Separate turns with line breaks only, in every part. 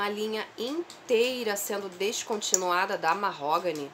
uma linha inteira sendo descontinuada da Mahogany.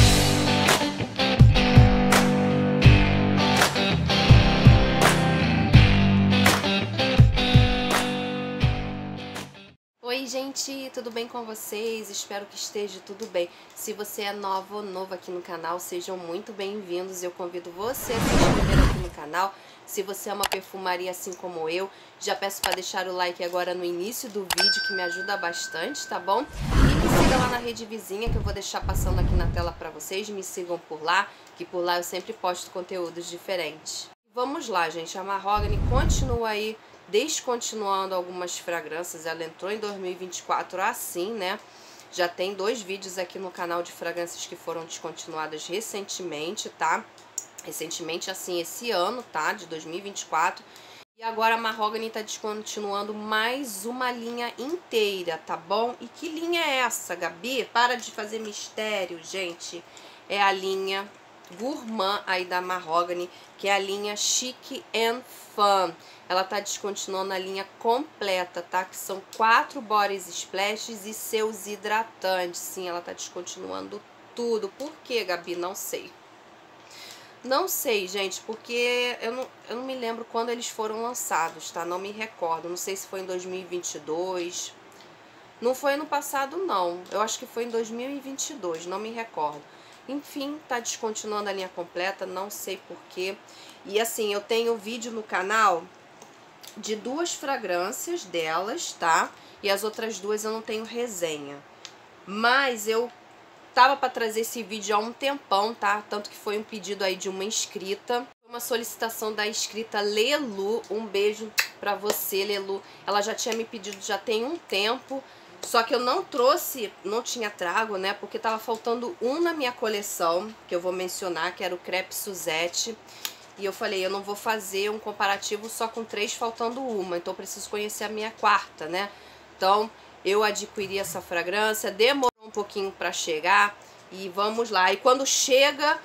Oi gente, tudo bem com vocês? Espero que esteja tudo bem. Se você é nova ou novo aqui no canal, sejam muito bem-vindos. Eu convido você a se inscrever aqui no canal. Se você é uma perfumaria assim como eu, já peço para deixar o like agora no início do vídeo, que me ajuda bastante, tá bom? E me siga lá na rede vizinha, que eu vou deixar passando aqui na tela para vocês. Me sigam por lá, que por lá eu sempre posto conteúdos diferentes. Vamos lá, gente. A Mahogany continua aí descontinuando algumas fragrâncias. Ela entrou em 2024 assim, né? Já tem 2 vídeos aqui no canal de fragrâncias que foram descontinuadas recentemente, tá? Recentemente, assim, esse ano, tá? De 2024. E agora a Mahogany tá descontinuando mais uma linha inteira, tá bom? E que linha é essa, Gabi? Para de fazer mistério, gente. É a linha Gourmand aí da Mahogany, que é a linha Chic and Fun. Ela tá descontinuando a linha completa, tá? Que são 4 body splashes e seus hidratantes. Sim, ela tá descontinuando tudo. Por quê, Gabi? Não sei. Não sei, gente, porque eu não me lembro quando eles foram lançados, tá? Não me recordo. Não sei se foi em 2022. Não foi ano passado, não. Eu acho que foi em 2022, não me recordo. Enfim, tá descontinuando a linha completa, não sei porquê. E assim, eu tenho vídeo no canal de 2 fragrâncias delas, tá? E as outras 2 eu não tenho resenha. Mas eu tava pra trazer esse vídeo há um tempão, tá? Tanto que foi um pedido aí de uma inscrita. Uma solicitação da inscrita Lelu. Um beijo pra você, Lelu. Ela já tinha me pedido já tem um tempo. Só que eu não trouxe, não tinha trago, né? Porque tava faltando um na minha coleção, que eu vou mencionar, que era o Crepe Suzette. E eu falei, eu não vou fazer um comparativo só com 3 faltando uma. Então eu preciso conhecer a minha quarta, né? Então eu adquiri essa fragrância, demorou um pouquinho pra chegar. E vamos lá. E quando chega,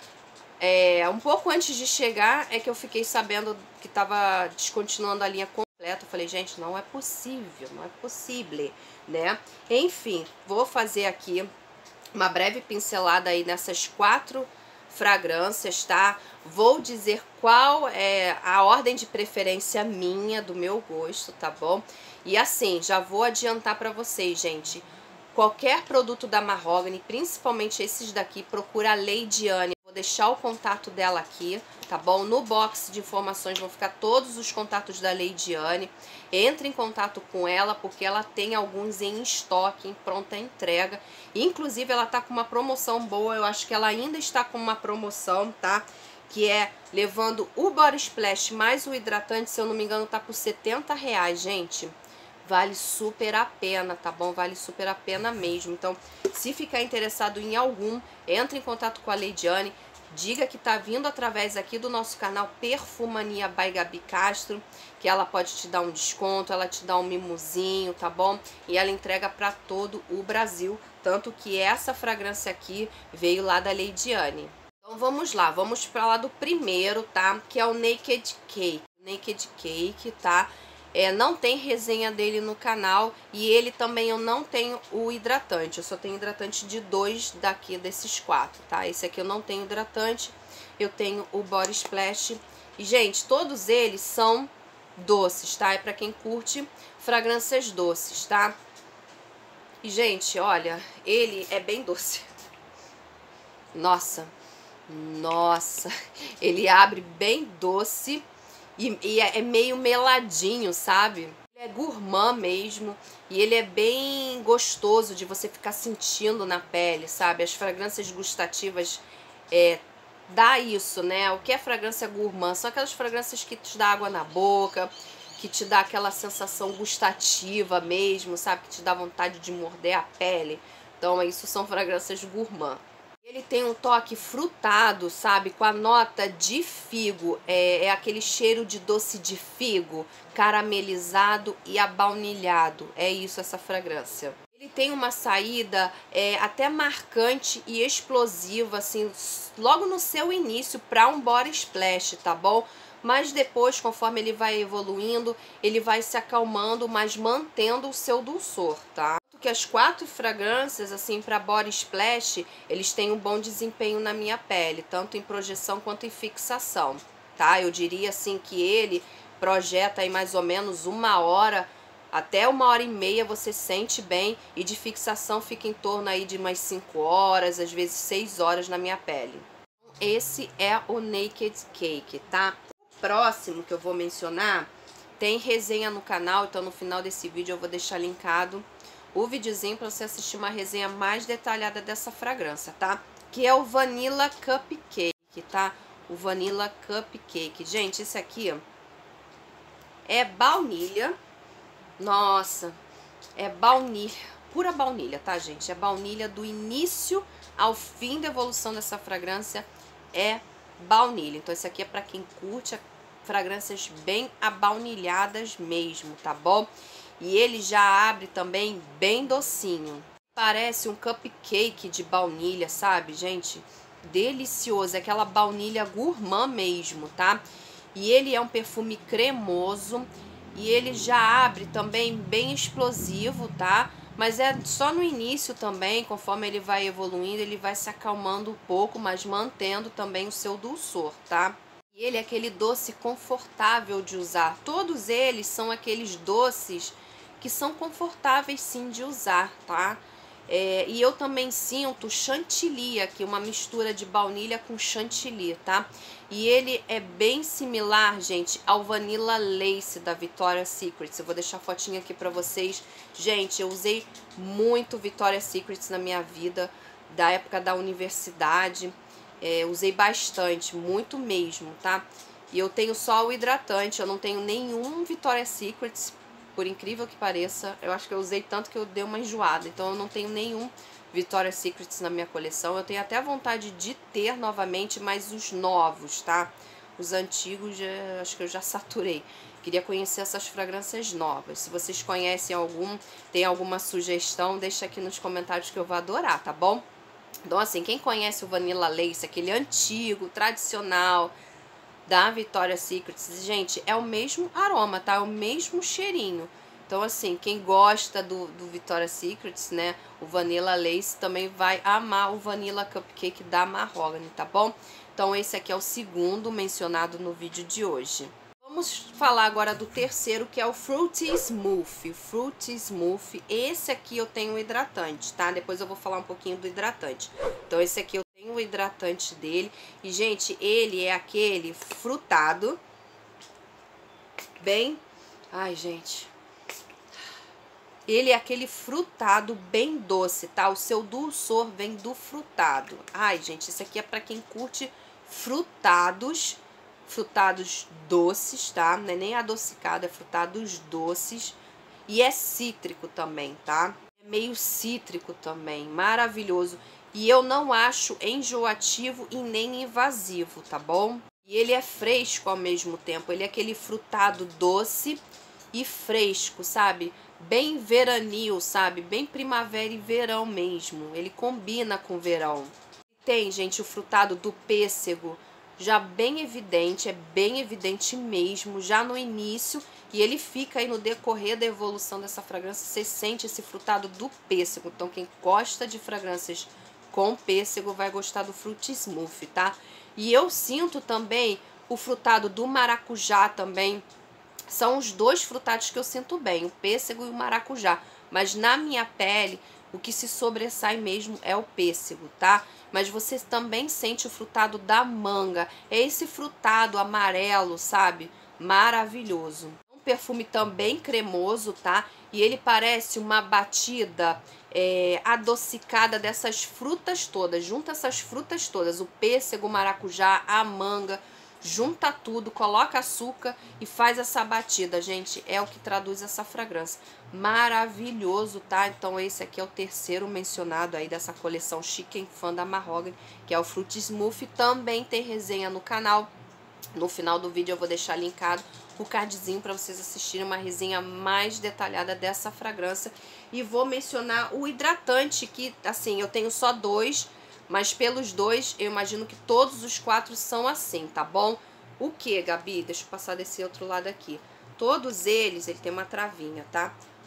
um pouco antes de chegar, é que eu fiquei sabendo que tava descontinuando a linha completa. Eu falei, gente, não é possível, não é possível, né? Enfim, vou fazer aqui uma breve pincelada aí nessas 4 fragrâncias, tá? Vou dizer qual é a ordem de preferência minha, do meu gosto, tá bom? E assim, já vou adiantar pra vocês, gente. Qualquer produto da Mahogany, principalmente esses daqui, procura a Leidiane. Vou deixar o contato dela aqui, tá bom? No box de informações vão ficar todos os contatos da Leidiane. Entre em contato com ela, porque ela tem alguns em estoque, em pronta entrega. Inclusive, ela tá com uma promoção boa. Eu acho que ela ainda está com uma promoção, tá? Que é levando o Body Splash mais o hidratante, se eu não me engano, tá por R$70, gente. Vale super a pena, tá bom? Vale super a pena mesmo. Então, se ficar interessado em algum, entre em contato com a Leidiane. Diga que tá vindo através aqui do nosso canal Perfumania by Gabi Castro, que ela pode te dar um desconto, ela te dá um mimosinho, tá bom? E ela entrega pra todo o Brasil, tanto que essa fragrância aqui veio lá da Leidiane. Então vamos lá, vamos pra lá do primeiro, tá? Que é o Naked Cake. Naked Cake, tá? Não tem resenha dele no canal e ele também eu não tenho o hidratante. Eu só tenho hidratante de 2 daqui desses 4, tá? Esse aqui eu não tenho hidratante, eu tenho o Body Splash. E, gente, todos eles são doces, tá? É pra quem curte fragrâncias doces, tá? E, gente, olha, ele é bem doce. Nossa, ele abre bem doce. E é meio meladinho, sabe? Ele é gourmand mesmo. E ele é bem gostoso de você ficar sentindo na pele, sabe? As fragrâncias gustativas dá isso, né? O que é fragrância gourmand? São aquelas fragrâncias que te dá água na boca, que te dá aquela sensação gustativa mesmo, sabe? Que te dá vontade de morder a pele. Então, isso são fragrâncias gourmand. Ele tem um toque frutado, sabe? Com a nota de figo. É aquele cheiro de doce de figo, caramelizado e abaunilhado. É isso, essa fragrância. Ele tem uma saída até marcante e explosiva, assim, logo no seu início para um body splash, tá bom? Mas depois, conforme ele vai evoluindo, ele vai se acalmando, mas mantendo o seu dulçor, tá? que as 4 fragrâncias, assim, para body splash, eles têm um bom desempenho na minha pele, tanto em projeção quanto em fixação, tá? Eu diria, assim, que ele projeta aí mais ou menos 1 hora, até 1h30 você sente bem, e de fixação fica em torno aí de umas 5 horas, às vezes 6 horas na minha pele. Esse é o Naked Cake, tá? O próximo que eu vou mencionar tem resenha no canal, então no final desse vídeo eu vou deixar linkado o videozinho para você assistir uma resenha mais detalhada dessa fragrância, tá? Que é o Vanilla Cupcake, tá? O Vanilla Cupcake. Gente, esse aqui é baunilha. Nossa, é baunilha, pura baunilha, tá, gente? É baunilha do início ao fim da evolução dessa fragrância, é baunilha. Então esse aqui é para quem curte fragrâncias bem abaunilhadas mesmo, tá bom? E ele já abre também bem docinho. Parece um cupcake de baunilha, sabe, gente? Delicioso, é aquela baunilha gourmand mesmo, tá? E ele é um perfume cremoso e ele já abre também bem explosivo, tá? Mas é só no início também, conforme ele vai evoluindo, ele vai se acalmando um pouco, mas mantendo também o seu dulçor, tá? E ele é aquele doce confortável de usar. Todos eles são aqueles doces que são confortáveis sim de usar, tá? E eu também sinto chantilly aqui, uma mistura de baunilha com chantilly, tá? E ele é bem similar, gente, ao Vanilla Lace da Victoria's Secret. Eu vou deixar a fotinha aqui pra vocês. Gente, eu usei muito Victoria's Secret na minha vida, da época da universidade. Usei bastante, muito mesmo, tá? E eu tenho só o hidratante, eu não tenho nenhum Victoria's Secret, por incrível que pareça. Eu acho que eu usei tanto que eu dei uma enjoada, então eu não tenho nenhum Victoria's Secret na minha coleção. Eu tenho até vontade de ter novamente, mas os novos, tá? Os antigos, acho que eu já saturei. Queria conhecer essas fragrâncias novas. Se vocês conhecem algum, tem alguma sugestão, deixa aqui nos comentários que eu vou adorar, tá bom? Então, assim, quem conhece o Vanilla Lace, aquele antigo, tradicional da Victoria's Secret, gente, é o mesmo aroma, tá? É o mesmo cheirinho. Então, assim, quem gosta do Victoria's Secret, né, o Vanilla Lace, também vai amar o Vanilla Cupcake da Mahogany, tá bom? Então, esse aqui é o segundo mencionado no vídeo de hoje. Vamos falar agora do terceiro, que é o Fruity Smooth. Fruity Smooth, esse aqui eu tenho o hidratante, tá? Depois eu vou falar um pouquinho do hidratante. Então, esse aqui eu tenho o hidratante dele. E, gente, ele é aquele frutado. Bem... Ai, gente. Ele é aquele frutado bem doce, tá? O seu dulçor vem do frutado. Ai, gente, esse aqui é pra quem curte frutados doces, tá? Não é nem adocicado, é frutados doces. E é cítrico também, tá? É meio cítrico também, maravilhoso. E eu não acho enjoativo e nem invasivo, tá bom? E ele é fresco ao mesmo tempo. Ele é aquele frutado doce e fresco, sabe? Bem veranil, sabe? Bem primavera e verão mesmo. Ele combina com verão. Tem, gente, o frutado do pêssego já bem evidente, é bem evidente mesmo, já no início, e ele fica aí no decorrer da evolução dessa fragrância, você sente esse frutado do pêssego. Então, quem gosta de fragrâncias com pêssego vai gostar do Fruity Smooth, tá? E eu sinto também o frutado do maracujá também. São os dois frutados que eu sinto bem, o pêssego e o maracujá. Mas na minha pele, o que se sobressai mesmo é o pêssego, tá? Mas você também sente o frutado da manga. É esse frutado amarelo, sabe? Maravilhoso. Um perfume também cremoso, tá? E ele parece uma batida adocicada dessas frutas todas. Junta essas frutas todas, o pêssego, o maracujá, a manga. Junta tudo, coloca açúcar e faz essa batida, gente. É o que traduz essa fragrância. Maravilhoso, tá? Então esse aqui é o terceiro mencionado aí dessa coleção Chic & Fun da Mahogany, que é o Fruity Smooth. Também tem resenha no canal. No final do vídeo eu vou deixar linkado o cardzinho para vocês assistirem uma resenha mais detalhada dessa fragrância. E vou mencionar o hidratante, que assim, eu tenho só 2, mas pelos 2, eu imagino que todos os 4 são assim, tá bom? O que, Gabi? Deixa eu passar desse outro lado aqui. Todos eles, ele tem uma travinha, tá?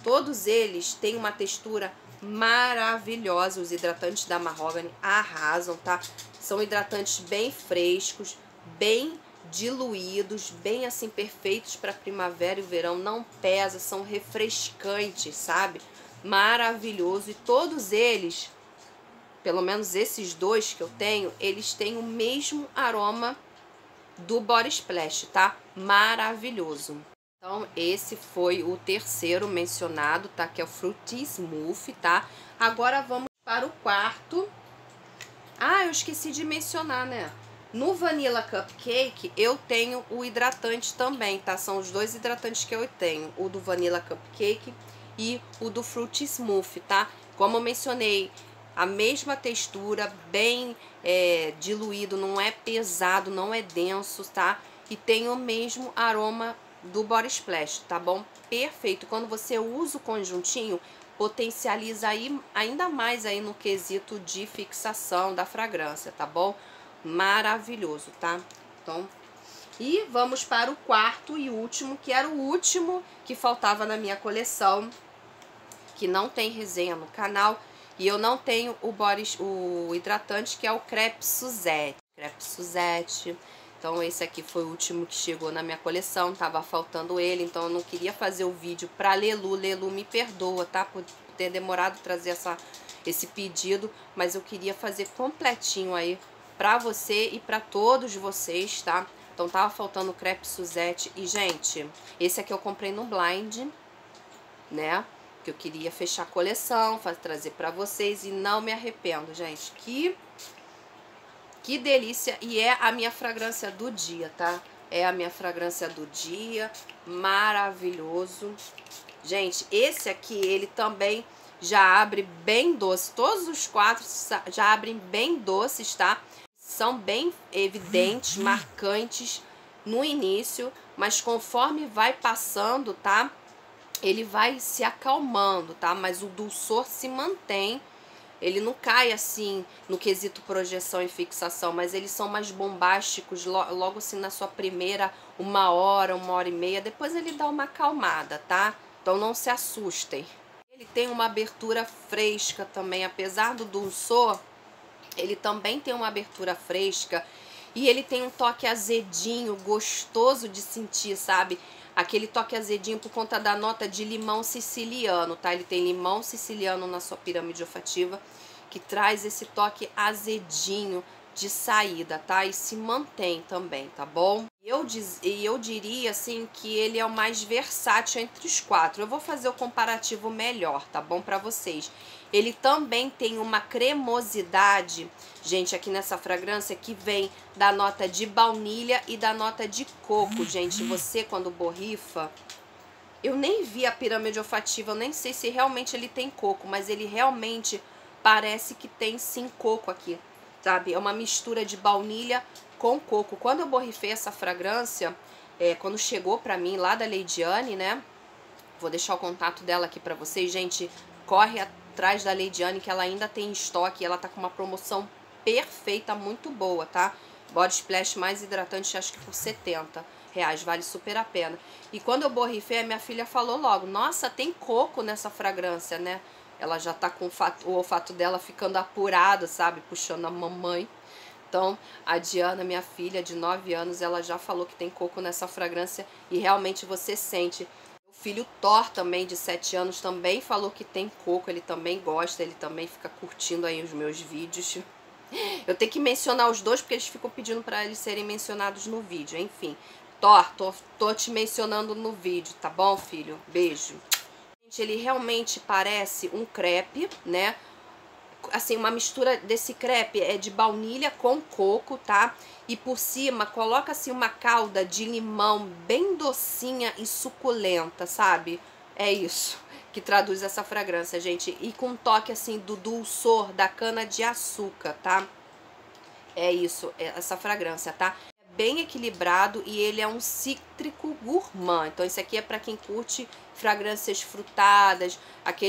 Todos eles têm uma textura maravilhosa. Os hidratantes da Mahogany arrasam, tá? São hidratantes bem frescos, bem diluídos, bem assim perfeitos para primavera e verão. Não pesa, são refrescantes, sabe? Maravilhoso. E todos eles, pelo menos esses dois que eu tenho, eles têm o mesmo aroma do Body Splash, tá? Maravilhoso. Então, esse foi o terceiro mencionado, tá? Que é o Fruity Smooth, tá? Agora vamos para o quarto. Ah, eu esqueci de mencionar, né? No Vanilla Cupcake, eu tenho o hidratante também, tá? São os dois hidratantes que eu tenho. O do Vanilla Cupcake e o do Fruity Smooth, tá? Como eu mencionei, a mesma textura, bem diluído, não é pesado, não é denso, tá? E tem o mesmo aroma do Body Splash, tá bom? Perfeito. Quando você usa o conjuntinho, potencializa aí ainda mais aí no quesito de fixação da fragrância, tá bom? Maravilhoso, tá? Então, e vamos para o quarto e último, que era o último que faltava na minha coleção, que não tem resenha no canal, e eu não tenho o hidratante, que é o Crêpe Suzette. Crêpe Suzette. Então esse aqui foi o último que chegou na minha coleção, tava faltando ele, então eu não queria fazer o vídeo pra Lelu. Lelu, me perdoa, tá? Por ter demorado trazer esse pedido, mas eu queria fazer completinho aí pra você e pra todos vocês, tá? Então tava faltando o Crêpe Suzette. E, gente, esse aqui eu comprei no Blind, né? Que eu queria fechar a coleção, trazer pra vocês, e não me arrependo, gente. Que delícia, e é a minha fragrância do dia, tá? É a minha fragrância do dia, maravilhoso. Gente, esse aqui, ele também já abre bem doce. Todos os quatro já abrem bem doces, tá? São bem evidentes, marcantes no início, mas conforme vai passando, tá? Ele vai se acalmando, tá? Mas o dulçor se mantém. Ele não cai assim no quesito projeção e fixação, mas eles são mais bombásticos logo assim na sua primeira 1 hora e meia. Depois ele dá uma acalmada, tá? Então não se assustem. Ele tem uma abertura fresca também, apesar do dulçor, ele também tem uma abertura fresca. E ele tem um toque azedinho, gostoso de sentir, sabe? Aquele toque azedinho por conta da nota de limão siciliano, tá? Ele tem limão siciliano na sua pirâmide olfativa, que traz esse toque azedinho de saída, tá? E se mantém também, tá bom? E eu diria, assim, que ele é o mais versátil entre os quatro. Eu vou fazer o comparativo melhor, tá bom? Pra vocês. Ele também tem uma cremosidade, gente, aqui nessa fragrância, que vem da nota de baunilha e da nota de coco. Gente, você quando borrifa, eu nem vi a pirâmide olfativa, eu nem sei se realmente ele tem coco, mas ele realmente parece que tem sim coco aqui, sabe? É uma mistura de baunilha com coco. Quando eu borrifei essa fragrância, quando chegou pra mim lá da Leidiane, né? Vou deixar o contato dela aqui pra vocês, gente. Corre atrás da Leidiane, que ela ainda tem em estoque. Ela tá com uma promoção perfeita, muito boa, tá? Body Splash mais hidratante, acho que por R$70. Vale super a pena. E quando eu borrifei, a minha filha falou logo: nossa, tem coco nessa fragrância, né? Ela já tá com o olfato dela ficando apurado, sabe? Puxando a mamãe. Então, a Diana, minha filha de 9 anos, ela já falou que tem coco nessa fragrância e realmente você sente. O filho Thor também, de 7 anos, também falou que tem coco, ele também gosta, ele também fica curtindo aí os meus vídeos. Eu tenho que mencionar os dois porque eles ficam pedindo para eles serem mencionados no vídeo, enfim. Thor, tô te mencionando no vídeo, tá bom, filho? Beijo. Gente, ele realmente parece um crepe, né? Assim, uma mistura desse crepe de baunilha com coco, tá? E por cima coloca assim uma calda de limão bem docinha e suculenta, sabe? É isso que traduz essa fragrância, gente. E com um toque assim do dulçor da cana de açúcar, tá? É isso, essa fragrância, tá? É bem equilibrado e ele é um cítrico gourmand. Então esse aqui é pra quem curte fragrâncias frutadas,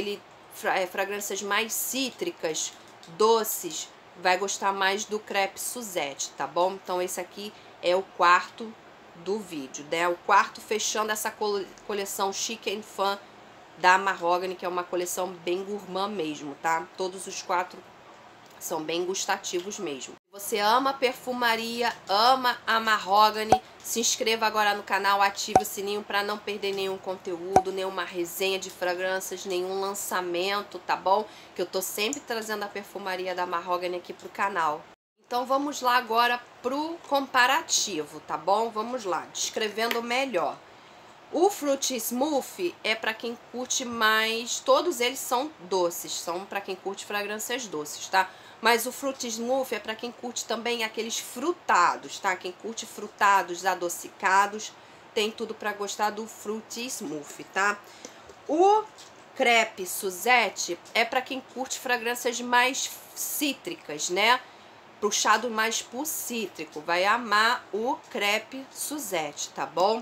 fragrâncias mais cítricas, doces, vai gostar mais do Crêpe Suzette, tá bom? Então esse aqui é o quarto do vídeo, né? O quarto fechando essa coleção Chic and Fun da Mahogany, que é uma coleção bem gourmand mesmo, tá? Todos os 4 são bem gustativos mesmo. Você ama perfumaria, ama a Mahogany, se inscreva agora no canal, ative o sininho para não perder nenhum conteúdo, nenhuma resenha de fragrâncias, nenhum lançamento, tá bom? Que eu tô sempre trazendo a perfumaria da Mahogany aqui pro canal. Então vamos lá agora pro comparativo, tá bom? Vamos lá, descrevendo melhor. O Fruity Smooth é para quem curte mais, todos eles são doces, são para quem curte fragrâncias doces, tá? Mas o Fruity Smooth é para quem curte também aqueles frutados, tá? Quem curte frutados, adocicados, tem tudo para gostar do Fruity Smooth, tá? O Crepe Suzette é para quem curte fragrâncias mais cítricas, né? Puxado mais pro cítrico, vai amar o Crepe Suzette, tá bom?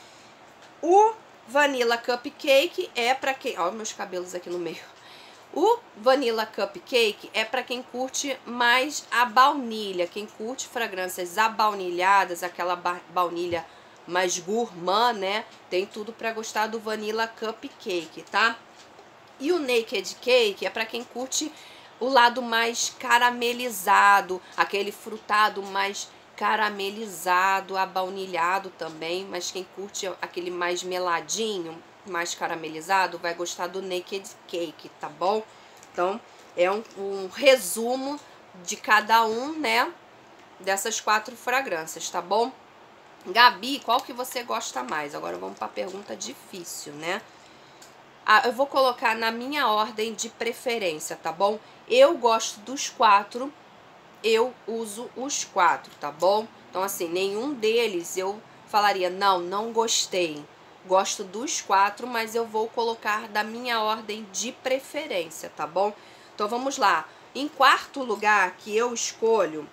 O Vanilla Cupcake é pra quem... Olha meus cabelos aqui no meio. O Vanilla Cupcake é pra quem curte mais a baunilha. Quem curte fragrâncias abaunilhadas, aquela baunilha mais gourmand, né? Tem tudo pra gostar do Vanilla Cupcake, tá? E o Naked Cake é pra quem curte o lado mais caramelizado, aquele frutado mais caramelizado, abaunilhado também, mas quem curte aquele mais meladinho, mais caramelizado, vai gostar do Naked Cake, tá bom? Então, é um resumo de cada um, né, dessas 4 fragrâncias, tá bom? Gabi, qual que você gosta mais? Agora vamos para a pergunta difícil, né? Eu vou colocar na minha ordem de preferência, tá bom? Eu gosto dos 4, eu uso os 4, tá bom? Então, assim, nenhum deles eu falaria, não gostei. Gosto dos 4, mas eu vou colocar da minha ordem de preferência, tá bom? Então, vamos lá. Em 4º lugar que eu escolho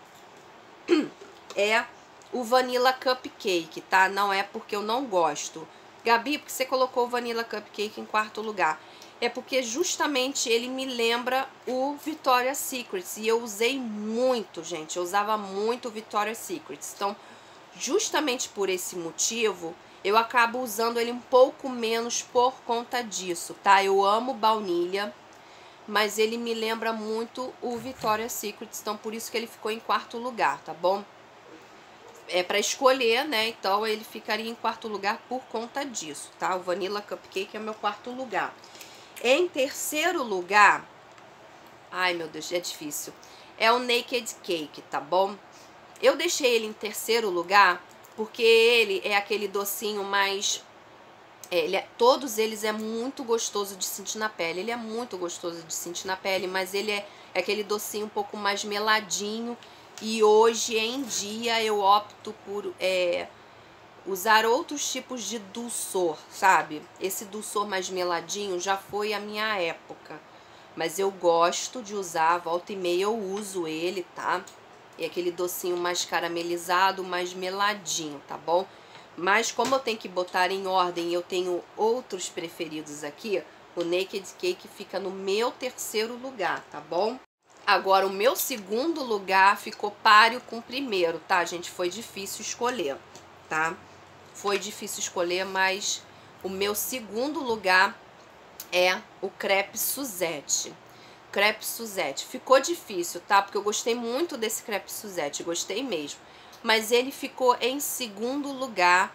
é o Vanilla Cupcake, tá? Não é porque eu não gosto. Gabi, por que você colocou o Vanilla Cupcake em 4º lugar? É porque justamente ele me lembra o Victoria's Secret. E eu usei muito, gente. Eu usava muito o Victoria's Secret. Então, justamente por esse motivo, eu acabo usando ele um pouco menos por conta disso, tá? Eu amo baunilha, mas ele me lembra muito o Victoria's Secret. Então, por isso que ele ficou em 4º lugar, tá bom? É para escolher, né? Então, ele ficaria em 4º lugar por conta disso, tá? O Vanilla Cupcake é meu 4º lugar. Em 3º lugar, ai meu Deus, é difícil, é o Naked Cake, tá bom? Eu deixei ele em 3º lugar porque ele é aquele docinho mais... todos eles é muito gostoso de sentir na pele, ele é muito gostoso de sentir na pele, mas ele é aquele docinho um pouco mais meladinho. E hoje em dia eu opto por... usar outros tipos de dulçor, sabe? Esse dulçor mais meladinho já foi a minha época. Mas eu gosto de usar, volta e meia eu uso ele, tá? É aquele docinho mais caramelizado, mais meladinho, tá bom? Mas como eu tenho que botar em ordem, eu tenho outros preferidos aqui, o Naked Cake fica no meu 3º lugar, tá bom? Agora, o meu 2º lugar ficou páreo com o primeiro, tá, gente? Foi difícil escolher, tá? Foi difícil escolher, mas o meu 2º lugar é o Crepe Suzette. Crepe Suzette. Ficou difícil, tá? Porque eu gostei muito desse Crepe Suzette, gostei mesmo. Mas ele ficou em 2º lugar.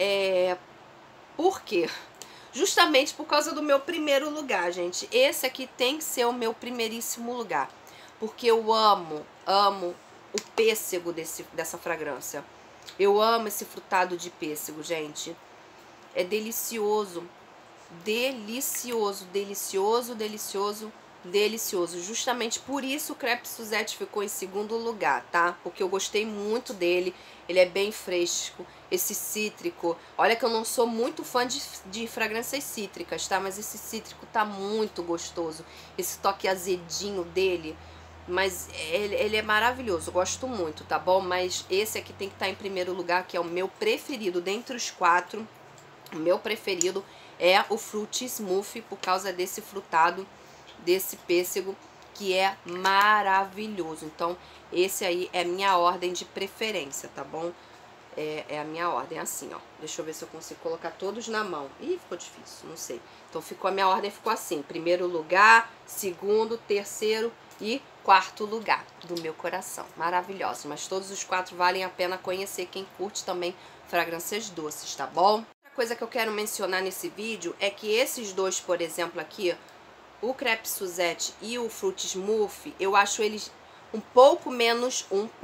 Por quê? Justamente por causa do meu 1º lugar, gente. Esse aqui tem que ser o meu primeiríssimo lugar. Porque eu amo o pêssego dessa fragrância. Eu amo esse frutado de pêssego, gente. É delicioso. Delicioso, delicioso, delicioso, delicioso. Justamente por isso o Crepe Suzette ficou em 2º lugar, tá? Porque eu gostei muito dele. Ele é bem fresco. Esse cítrico. Olha que eu não sou muito fã de fragrâncias cítricas, tá? Mas esse cítrico tá muito gostoso. Esse toque azedinho dele. Mas ele é maravilhoso, eu gosto muito, tá bom? Mas esse aqui tem que estar em 1º lugar, que é o meu preferido. Dentre os 4, o meu preferido é o Fruity Smooth, por causa desse frutado, desse pêssego, que é maravilhoso. Então, esse aí é minha ordem de preferência, tá bom? é a minha ordem, assim, ó. Deixa eu ver se eu consigo colocar todos na mão. Ih, ficou difícil, não sei. Então ficou, a minha ordem ficou assim: primeiro lugar, segundo, terceiro e quarto lugar do meu coração. Maravilhoso, mas todos os 4 valem a pena conhecer quem curte também fragrâncias doces, tá bom? Outra coisa que eu quero mencionar nesse vídeo é que esses dois, por exemplo, aqui, o Crêpe Suzette e o Fruit Smooth, eu acho eles um pouco menos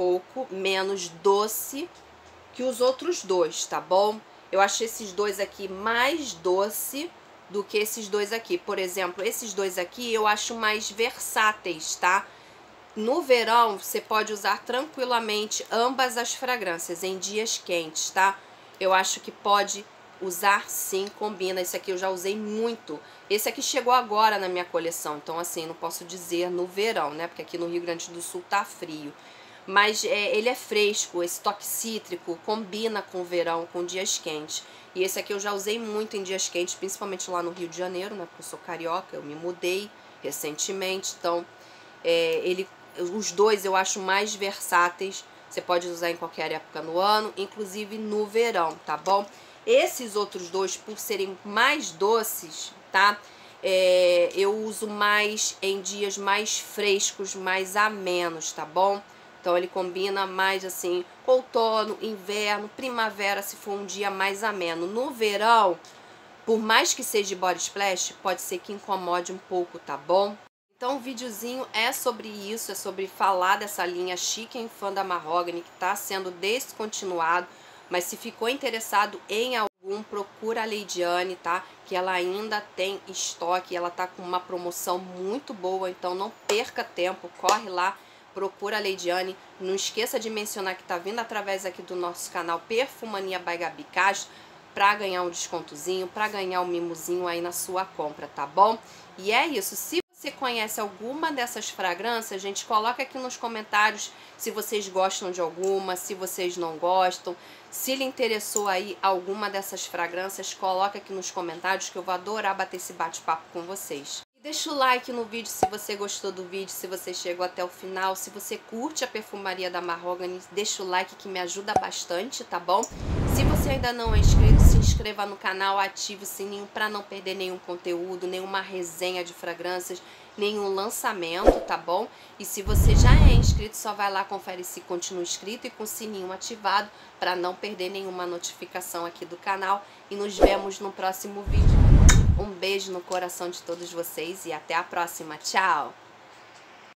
doce que os outros dois, tá bom? Eu acho esses dois aqui mais doce do que esses dois aqui. Por exemplo, esses dois aqui eu acho mais versáteis, tá? No verão, você pode usar tranquilamente ambas as fragrâncias em dias quentes, tá? Eu acho que pode usar sim, combina. Esse aqui eu já usei muito. Esse aqui chegou agora na minha coleção, então assim, não posso dizer no verão, né? Porque aqui no Rio Grande do Sul tá frio. Mas ele é fresco, esse toque cítrico combina com o verão, com dias quentes. E esse aqui eu já usei muito em dias quentes, principalmente lá no Rio de Janeiro, né? Porque eu sou carioca, eu me mudei recentemente. Então, os dois eu acho mais versáteis. Você pode usar em qualquer época no ano, inclusive no verão, tá bom? Esses outros dois, por serem mais doces, tá? Eu uso mais em dias mais frescos, mais amenos, tá bom? Então ele combina mais assim, outono, inverno, primavera, se for um dia mais ameno. No verão, por mais que seja de body splash, pode ser que incomode um pouco, tá bom? Então o videozinho é sobre isso, é sobre falar dessa linha Chic & Fun da Mahogany, que está sendo descontinuado. Mas se ficou interessado em algum, procura a Leidiane, tá? Que ela ainda tem estoque, ela tá com uma promoção muito boa, então não perca tempo, corre lá. Procura a Leidiane, não esqueça de mencionar que tá vindo através aqui do nosso canal Perfumania by Gabi Castro para ganhar um descontozinho, para ganhar um mimozinho aí na sua compra, tá bom? E é isso, se você conhece alguma dessas fragrâncias, gente, coloca aqui nos comentários se vocês gostam de alguma, se vocês não gostam. Se lhe interessou aí alguma dessas fragrâncias, coloca aqui nos comentários que eu vou adorar bater esse bate-papo com vocês. Deixa o like no vídeo se você gostou do vídeo, se você chegou até o final. Se você curte a perfumaria da Mahogany, deixa o like que me ajuda bastante, tá bom? Se você ainda não é inscrito, se inscreva no canal, ative o sininho para não perder nenhum conteúdo, nenhuma resenha de fragrâncias, nenhum lançamento, tá bom? E se você já é inscrito, só vai lá, confere se continua inscrito e com o sininho ativado para não perder nenhuma notificação aqui do canal. E nos vemos no próximo vídeo. Um beijo no coração de todos vocês e até a próxima. Tchau!